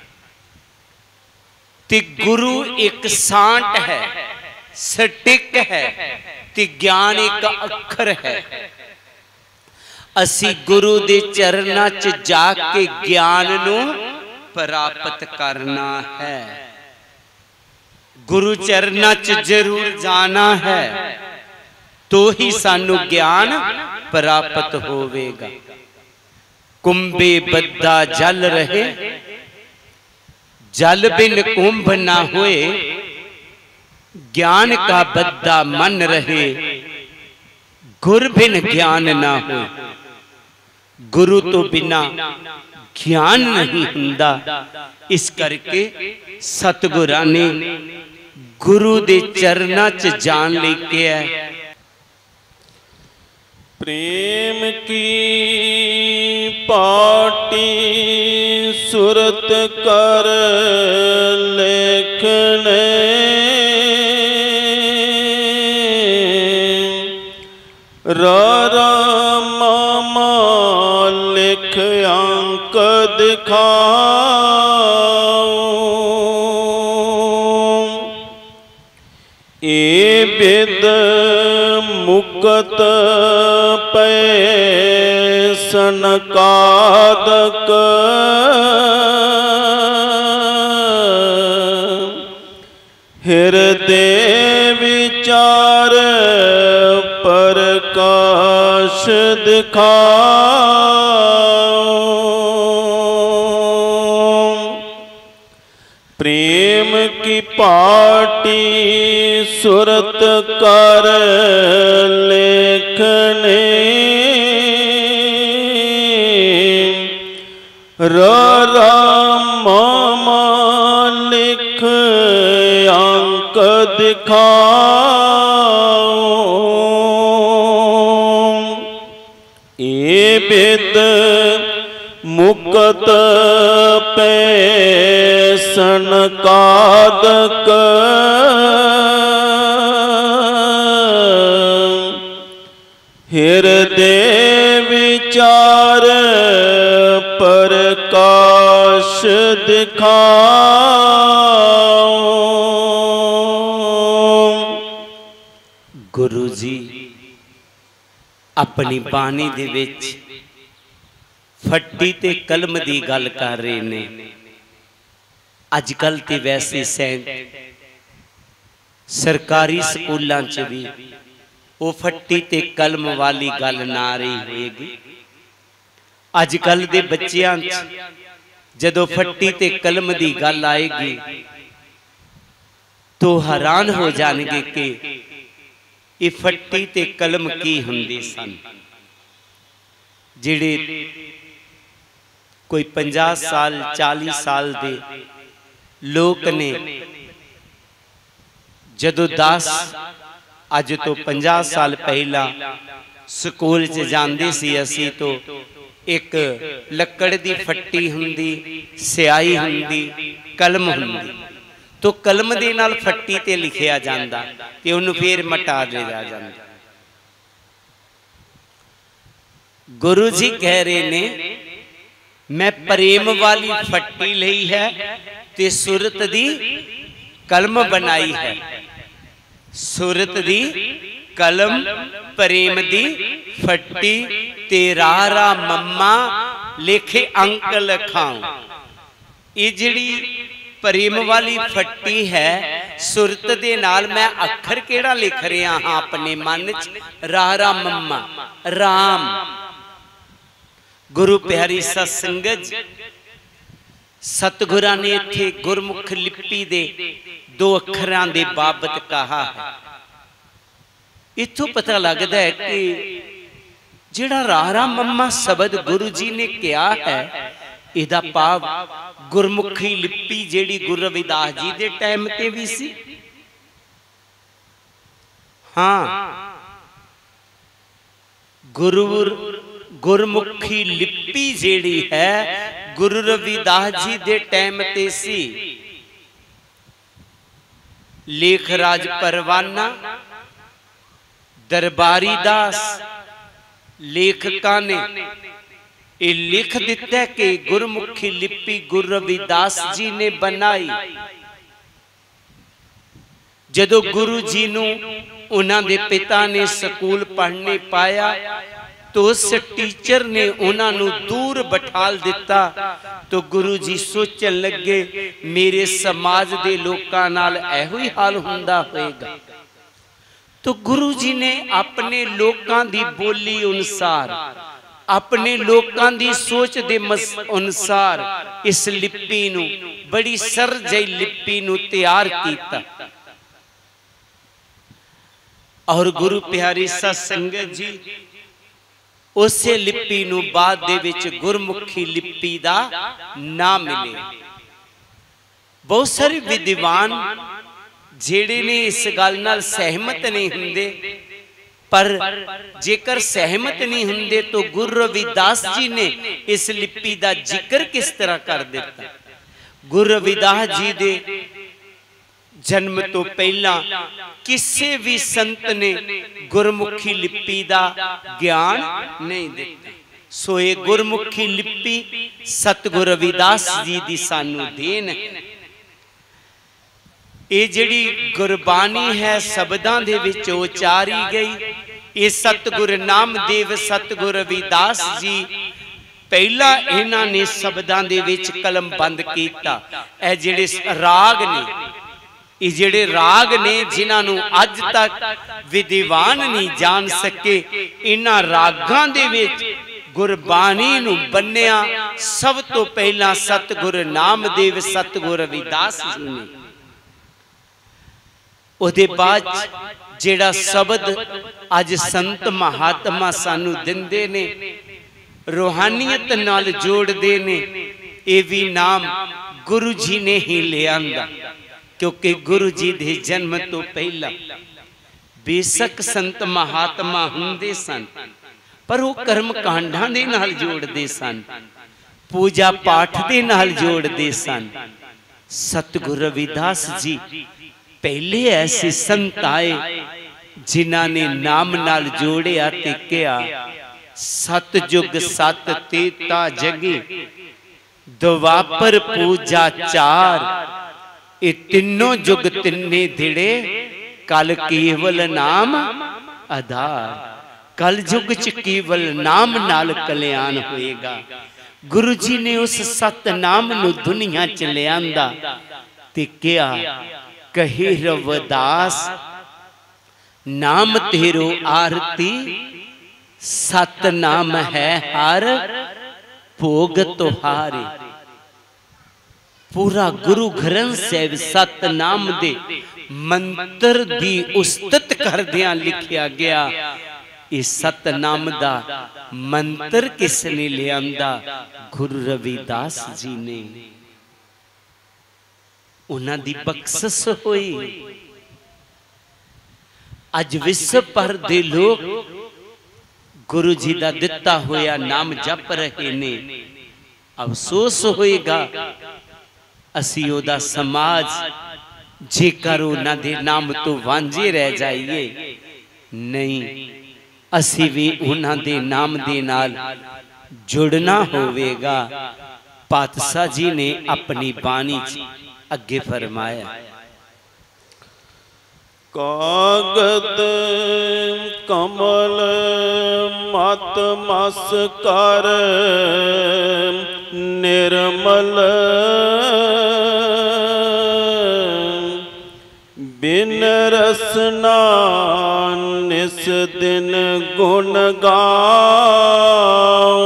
ते गुरु एक सांट है, सटिक है, ते ज्ञान एक अखर है। असी गुरु दे चरना च जाके ज्ञान नूं प्राप्त करना है। गुरु चरना च जरूर जाना है, तो ही सानू ज्ञान प्राप्त होवेगा। कुंभे बद्दा जल रहे, जल बिन कुंभ ना होए, ज्ञान का बद्दा मन रहे, गुर बिन ज्ञान ना हो। गुरु तो बिना ज्ञान नहीं हुंदा। इस करके सतगुरां ने गुरु दे चरना च जान लेके है। प्रेम की पाटी सुरत कर लेखने, रा मामा लिख अंक दिखाओ। ए बिद मुकत पै सनकादक, हृदय विचार प्रकाश दिखाओ। प्रेम की पाटी सुरत कर लेखने, राम लिख अंक दिखाओ, ए बिद मुकत पैसन कादक, हृदय विचार प्रकाश दिखाओ। गुरु जी अपनी बाणी दे विच फट्टी ते कलम दी गल कर रहे ने। अजकल ते वैसे सरकारी स्कूलों च भी वो फट्टी ते कलम वाली गल ना रही होएगी। अजकल दे बच्चियां जदों फट्टी ते कलम दी गल आएगी तो हैरान हो जाएंगे कि ये फट्टी ते कलम की हुंदी सन। जिहड़े कोई 50 साल 40 साल दे लोग ने जदों 10 अज तो 50 साल पहला स्कूल च जांदे सी असी तो एक लकड़ दी फट्टी हुंदी, स्याही हुंदी, कलम हुंदी। तो कलम दे नाल फट्टी ते लिखिया जांदा ते उन्हें फिर मटा दिया जांदा। गुरु जी कह रहे ने मैं प्रेम वाली फट्टी लई है ते सुरत दी कलम बनाई है। सुरत दी कलम प्रेम दी फट्टी तेरा रा मम्मा लिखे अंक लिखाऊं। ये जिहड़ी प्रेम वाली फट्टी है सुरत दे नाल मैं अखर केड़ा लिख रहा हाँ अपने मन च, रा मम्मा राम। गुरु प्यारी सत्संगत सतगुरां ने इत्थे गुरमुख लिपि दे 2 अखरां दे बाबत कहा है। इत्थों पता लगता है कि जिहड़ा रा मम्मा शब्द गुरु जी ने कहा है इहदा भाव गुरमुखी लिपि जिहड़ी गुरु रविदास जी दे टाइम ते भी सी। हाँ गुरमुखी लिपि जिहड़ी है गुरु रविदास जी दे टाइम ते सी। लेखराज परवाना दरबारी दास लेखकां ने ये लिख दिता कि गुरमुखी लिपि गुरु रविदास जी ने बनाई। जदों गुरु जी नूं उन्हां दे पिता ने स्कूल पढ़ने पाया तो उस टीचर ने उन्हां नूं दूर बैठाल दिता। तो गुरु जी सोचन लगे मेरे समाज दे लोकां नाल इहो ही हाल हुंदा होएगा। तो गुरु जी ने अपने लोकां दी बोली अनुसार अपने लोकां दी सोच दे अनुसार इस लिपि नूं बड़ी सरजई लिपि नूं तैयार कीता। और गुरु प्यारी सत्संगत जी उसे लिपि नूं बाद दे विच गुरमुखी लिपि दा नाम मिले। बहुत सारे विद्वान जेड़े ने इस गल नाल सहमत नहीं हुंदे, पर जेकर सहमत नहीं हुंदे तो गुरु रविदास जी ने इस लिपि दा जिक्र किस तरह कर दिता। गुरु रविदास जी दे जन्म तो पहला किसी भी संत ने गुरमुखी लिपि दा ज्ञान नहीं दिता। सो ये गुरमुखी लिपि सतगुरु रविदास जी दी सानू देन है। ये जिहड़ी गुरबानी है शब्दां दे विच उचारी गई, ये सतगुरु नामदेव सतगुरु रविदास जी पहला इन्हां ने शब्दां दे विच कलम बंद कीता। ए जिहड़े राग ने, ये जिहड़े राग ने जिन्हां नूं अज तक विद्वान नहीं जान सके, इन्हां रागां दे विच गुरबानी नूं बन्निया सब तो पहला सतगुरु नामदेव सतगुरु रविदास जी ने। उहदे बाद जेड़ा शब्द अज संत महात्मा सानू दिंदे ने, रूहानियत नाल जोड़दे ने, ये भी नाम गुरु जी ने ही लिया, क्योंकि गुरु जी के जन्म तो पहला बेशक संत महात्मा हुंदे सन, पर वो कर्म कांडां दे नाल जोड़दे सन, पूजा पाठ दे नाल जोड़दे सन। सतगुरु रविदास जी पहले ऐसे संत आए जिन्हां ने नाम नाल जोड़िया ते कहा सतयुग सत तेता जगे, द्वापर पूजा चार, ये तीनों युग तिन्ने धिड़े, कल केवल नाम आधार। कल युग च केवल नाम नाल कल्याण होएगा। गुरु जी ने उस सत नाम नु दुनिया च लियांदा ते क्या कहे रविदास नाम तेरो आरती, सत नाम है हर भोग तुहारे। पूरा गुरु ग्रंथ साहिब सत नाम दे मंत्र दी उस्तत करदियां लिखिया गया। इस सतनाम दा मंत्र किसने लियांदा? गुरु रविदास जी ने। उन्हां दी बख्शिश होई। अज विश्व भर दे लोग गुरु जी दा दिता होया नाम जप रहे ने। अफसोस होएगा असी ओदा समाज जेकर उन्हां दे नाम तो वांझे रह जाइए। नहीं, असी भी उन्हां दे नाम दे नाल जुड़ना होवेगा। पातशाह जी ने अपनी बाणी अगे फरमाया, कागद कमल मत मस कर निर्मल, बिन रसना निस दिन गुण गाओ।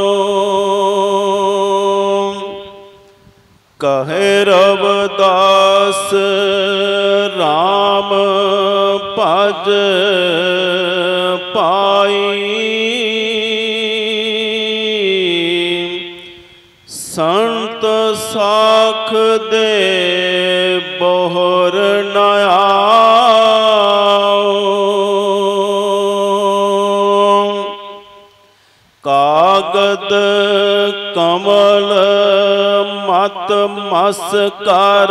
कहे रविदास राम भज पाई, संत साख दे बोहर नया। कागद कमल मत मस कर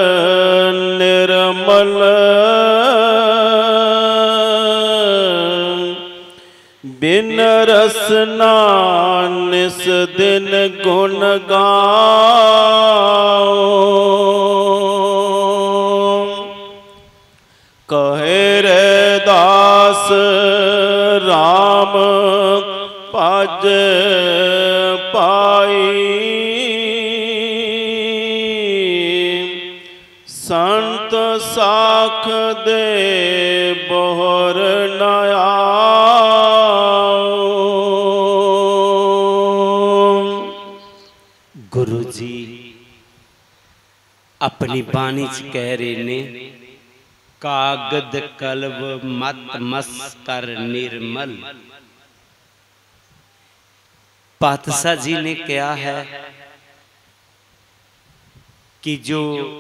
निर्मल, बिन रसना निस दिन गुण गाओ। कहे रे दास राम भज पाई, संत साख दे बोहर नया। गुरु जी अपनी बाणी च कह रहे ने, कागद कलव मत मस कर निर्मल। पातशाह जी ने कहा है कि जो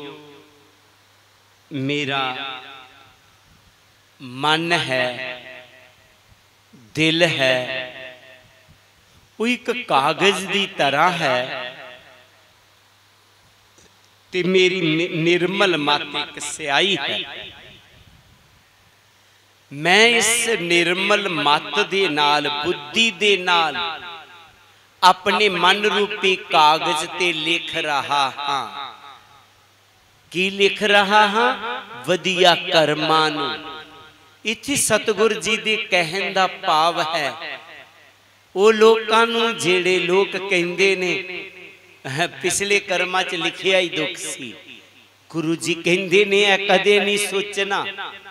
मेरा मन है, दिल है, वो एक कागज की तरह है, ते मेरी निर्मल मत एक स्याही है। मैं इस निर्मल मत दे नाल, बुद्धि दे नाल अपने मन रूपी कागज ते लिख रहा हाँ। की लिख रहा हाँ? वधिया कर्मां नूं। इत्थे सतगुर जी दे कहण दा भाव है, वो लोकां नूं जेड़े लोग कहंदे ने पिछले कर्मां च लिखिया ही दुख सी। गुरु जी कहंदे ने कदे नहीं सोचना,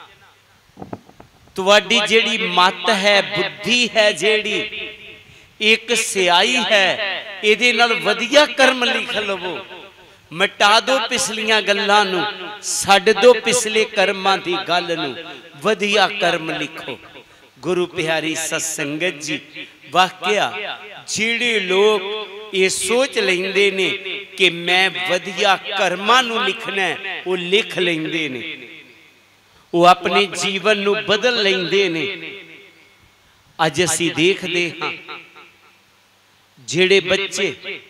तुहाडी जेड़ी मत है, बुद्धि है, जेड़ी एक स्याही है, इहदे नाल वधिया कर्म लिख लवो। मिटा दो पिछलियां गल्लां नूं, छड्ड दो पिछले कर्मां दी गल नूं, वधिया कर्म लिखो। गुरु प्यारी सत्संगत जी वाकया जिहड़े लोग ये सोच लेंदे ने कि मैं वधिया कर्मां नूं लिखना है, वो लिख लेंदे ने, वो अपने जीवन नूं बदल लेंदे ने। अज असीं देखदे हां जिहड़े बच्चे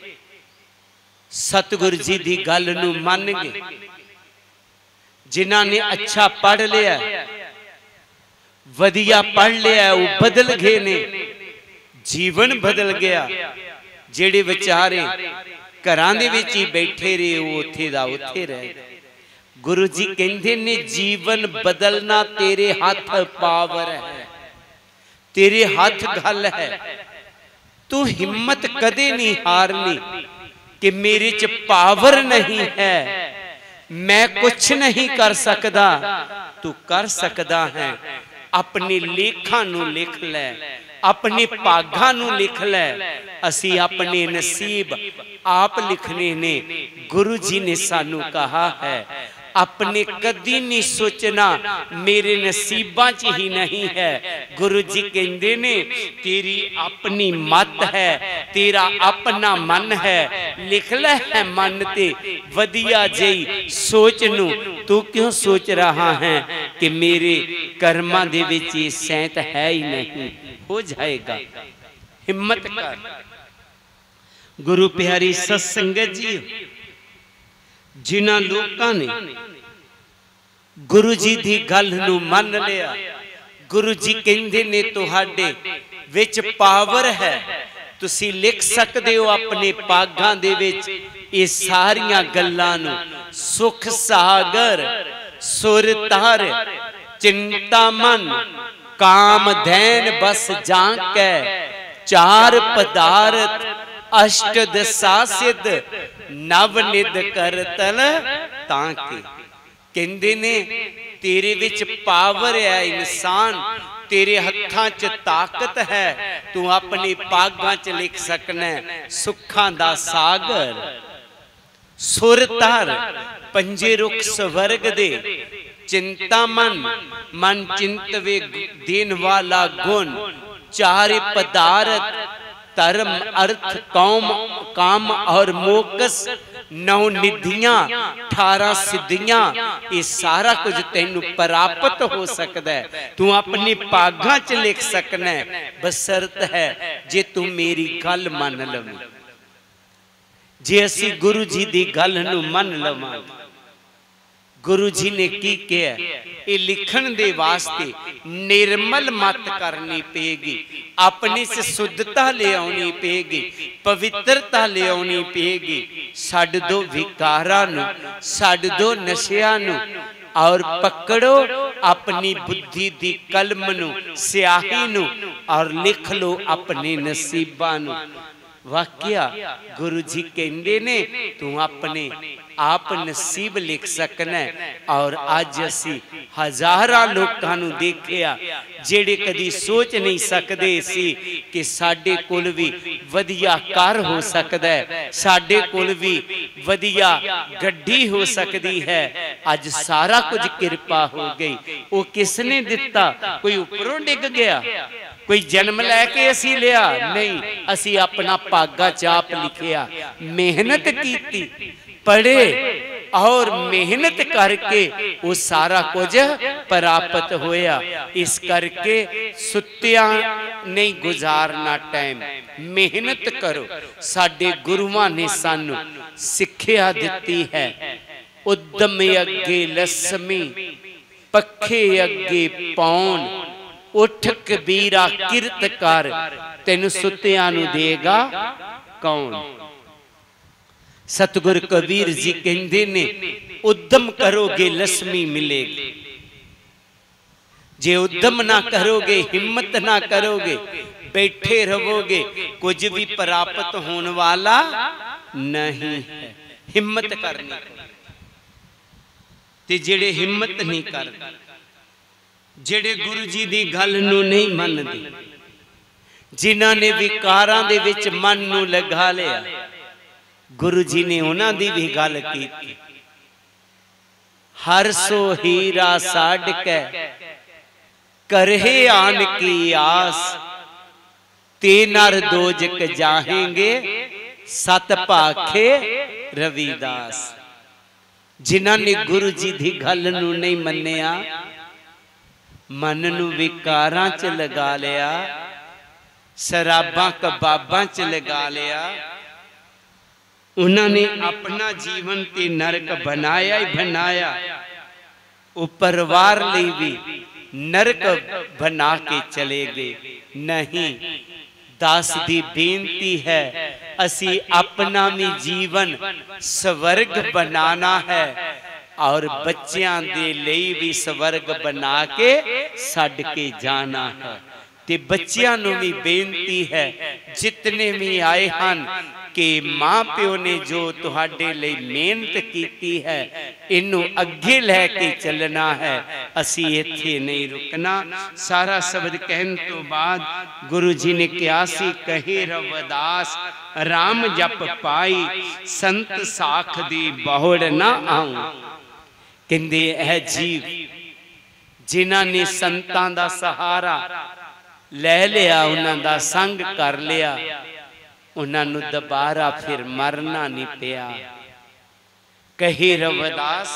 सतगुरु जी दी गल नूं मन गए, जिन्हां ने अच्छा पढ़ लिया, वधिया पढ़ लिया, वो बदल गए ने, जीवन बदल गया। जेड़े बेचारे घरां दे विच ही बैठे रहे, वो उत्थे दा उत्थे रह गए। गुरु जी कहंदे ने जीवन बदलना तेरे हाथ पावर है, तेरे हाथ गल है। तू हिम्मत कदे नहीं हारनी कि मेरे च पावर नहीं है, मैं कुछ नहीं कर सकदा। तू कर सकदा है। अपने लेखा नू लिख लै, अपने भागा नू लिख लै। असी अपने नसीब आप लिखने ने। गुरु जी ने सानू कहा है अपने कदी नहीं सोचना मेरे नसीबां च ही नहीं है। गुरु जी कहंदे ने तेरी अपनी मत है, तेरा अपना मन है, लिख ले है मन ते वधिया जई सोच नू। तू क्यों सोच रहा है कि मेरे कर्मां दे विच ये सैंत है ही नहीं, हो जाएगा। हिम्मत कर। गुरु प्यारी सत्संगत जी, जिन्हां लोकां ने गुरु जी दी गल नू मन लिया, गुरु जी कहंदे ने तुहाडे विच पावर है, तुसी लिख सकदे हो अपने पागां दे विच ये सारियां गल्लां नू। सुख सागर, सुर तार, चिंता मन, काम धैन बस जांकै, चार पदार्थ अष्ट दशा सिद्ध, नव निध कर तल तांके। कहंदे ने तेरे विच पावर है इंसान, तेरे हत्थां च ताकत है, तू अपने पागां च लिख सकना है सुखां दा सागर। सुर तार पंजे रुख स्वर्ग दे, चिंता मन मन चिंतवे देन वाला गुण, चार पदार्थ धर्म अर्थ कौम काम और मोक्ष, 9 निधियां 18 सिद्धियां, ये सारा कुछ तेनू प्राप्त हो सकता है। तू अपनी पागां च लिख सकना है, बशर्त है जे तू मेरी गल मन लवे। जे असी गुरु जी दी गल नू मन लवांगे, गुरु जी ने की किया, ये लिखण दे वास्ते निर्मल मत करनी पेगी, अपने से शुद्धता ले आनी पेगी, पवित्रता ले आनी पेगी। छड्ड दो विकारां नू, छड्ड दो नशियां नू, और पकड़ो अपनी बुद्धि दी कलम नू, स्याही नू, और लिख लो अपने नसीबां नू। वाकया गुरु जी कहंदे ने तू अपने आप नसीब लिख सकना है। और अज असी हजारां लोकां नू देखिया जेड़े कदी सोच नहीं सकदे सी कि साडे कोल भी वधिया घर हो सकदा है, साडे कोल भी वधिया गड्डी हो सकदी है। अज सारा कुछ कृपा हो गई। वो किसने दिता? कोई उपरों डिग गया? कोई जन्म लैके असी लिया? नहीं, असी अपना पागा चाप लिखिया, मेहनत की, पढ़े और मेहनत करके वो सारा कुछ प्राप्त होया। इस करके सुत्तिया नहीं गुजारना टाइम, मेहनत करो। साडे गुरुआं ने सानू सिक्ख्या दिती है, उद्दम अगे लसमी पखे अगे पौन, उठ कबीरा किरत कर, तेन सुत्तिया नू देगा कौन। सतगुर कबीर जी कहंदे ने उद्दम करोगे लक्ष्मी मिलेगी, जे उद्दम ना करोगे, हिम्मत ना करोगे, बैठे रहोगे, कुछ भी प्राप्त होने वाला नहीं है। हिम्मत करनी, ते जेड़े हिम्मत नहीं करते, जेड़े गुरु जी दी गल नू नहीं मनदे, जिन्हां ने विकारां दे विच मन नू लगा लिया, गुरु जी ने उन्हां दी भी गल कीती। हर सो हीरा साड़ कै करहे आन की आस, ते नर दोजक जाहेंगे सत भाखे रविदास। जिन्हां ने गुरु जी दी गल नूं नहीं मन्निया, मन नूं विकारां च लगा लिया, शराबां कबाबां च लगा लिया, उन्होंने अपना जीवन ते नरक बनाया ही बनाया, वो परिवार लिए भी नरक बना के चले गए। नहीं, दास दी बेनती है, असी अपना भी जीवन स्वर्ग बनाना है और बच्चों के लिए भी स्वर्ग बना के छड्ड के जाना है। ते बच्चों नूं भी बेनती है, जितने भी आए हन कि मां प्यो ने जो तुहाडे लिए मेहनत की है, इनू अगे लैके चलना है, असी इत्थे नहीं रुकना। सारा शब्द कहन तो बाद गुरु जी ने कहा सी, कहे रविदास राम जप पाई, संत साख दी बहुड़ ना आऊं। कहंदे है जीव जिन्हां ने संतां दा सहारा ले लिया, उन्हां दा संग कर लिया, उन्होंने दोबारा फिर मरना नहीं पिया। कहे रविदास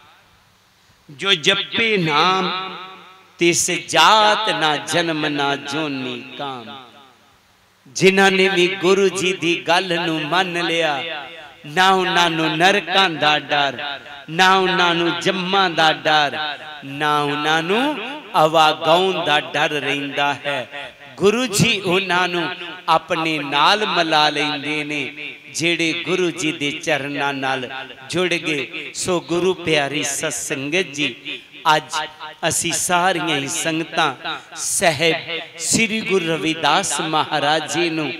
जो जपे नाम, तिस जात ना जन्म ना जोनी काम। जिन्होंने भी गुरु जी दी गल नूं मन लिया, ना उन्होंने नरकां दा डर, ना उन्होंने जम्मां दा डर, ना उन्होंने आवागौन दा डर रहिंदा है। गुरु जी उन्होंने अपने नाल मिला लेंदे ने, जेड़े गुरु जी दे चरनां नाल जुड़ गए। सो गुरु प्यारी सत्संगत जी, अज असी सारियां ही संगतां साहिब श्री गुरु रविदास महाराज जी नूं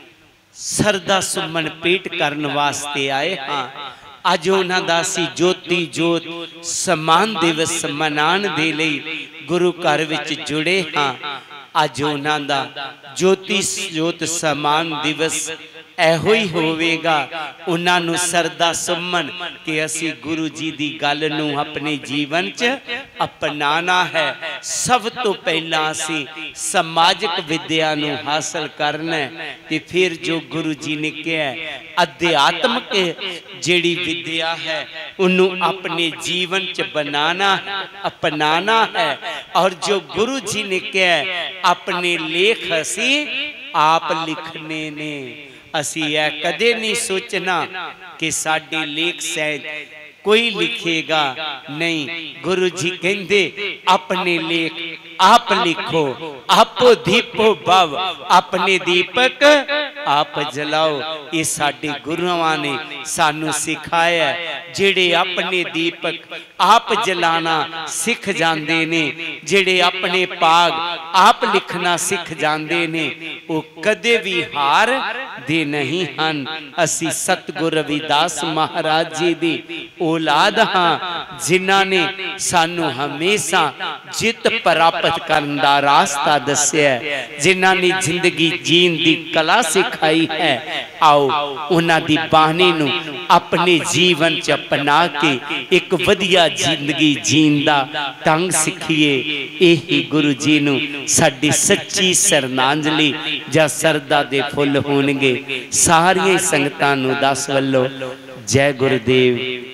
सरदा सुमन पेट करन वास्ते आए हाँ। अज उन्हां दा असी ज्योति जोत समान दिवस मनाण दे लई गुरु घर विच जुड़े हाँ। अज उन्हां दा ज्योति जोत समान दिवस एहो ही होवेगा। उन्हां नूं सरदा सुमन कि असी गुरु जी दी गल नूं अपने जीवन च अपनाना है। सब तो पहला असी समाजिक विद्या नूं हासिल करना है, ते फिर जो गुरु जी ने कहा अध्यात्मक जिहड़ी विद्या है उन्हों अपने जीवन च बनाना अपनाना है। और जो गुरु जी ने कहा अपने लेख असी आप लिखने ने। असी यह कदे नहीं सोचना कि साडे लेख शायद कोई लिखेगा, नहीं। गुरु जी कहंदे अपने लेख आप लिखो, आपो दीपो भव, अपने दीपक आप जलाओ। ये साडे गुरुआं ने सानू सिखाया। जेड़े अपने दीपक आप जलाना सिख जांदे ने, जेड़े अपने पाग आप लिखना सिख जांदे ने, वो कदे भी हार दे नहीं हन। असी सतगुरु रविदास महाराज जी दी औलाद हाँ, जिन्हां ने सानू हमेशा जित प्राप्त करन दा रास्ता दस्या, जिन्हां ने जिंदगी जीन दी कला सिखाई है। आओ उन्हां दी बाणी नूं अपने जीवन च अपना के एक वधिया जिंदगी जीन दा ढंग सिखिए। यही गुरु जी नूं साडी सच्ची शरणांजलि जां सरदा दे फुੱਲ होणगे। सारियां संगतां नूं दस वल्लों जय गुरुदेव,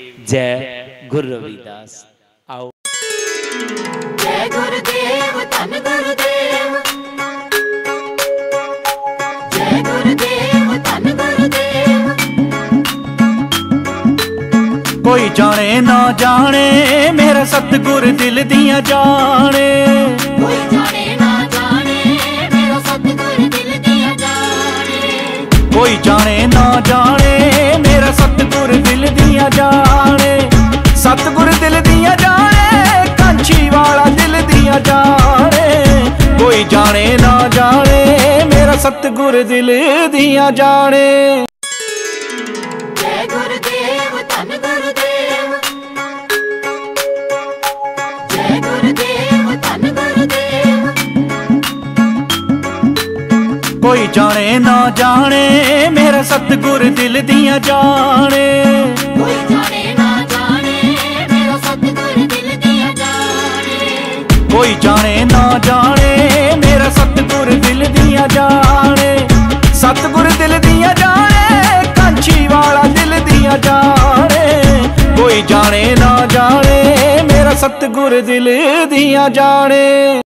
जय गुरु रविदास। आओ जय गुरुदेव, धन गुरुदेव, जय गुरुदेव, धन गुरुदेव। कोई जाने ना जाने मेरा सतगुर दिल दिया जाने, कोई जाने ना जाने मेरा सतगुर दिल दिया जाने, कोई जाने ना जाने मेरा सतगुर दिल दिया जाने। सतगुर दिल दिया जाने, कांची वाला दिल दिया जाने। कोई जाने ना जाने मेरा सतगुर दिल दिया जाने। जय गुरुदेव, धन गुरुदेव, जय गुरुदेव, धन गुरुदेव। कोई जाने ना जाने मेरा सतगुर दिल दिया जाने, कोई जाने ना जाने मेरा सतगुर दिल दिया जाने, कोई जाने ना जाने मेरा सतगुर दिल दिया जाने। सतगुर दिल दिया जाने, कांछी वाला दिल दिया जाने। कोई जाने ना जाने, मेरा सतगुर दिल दिया जाने।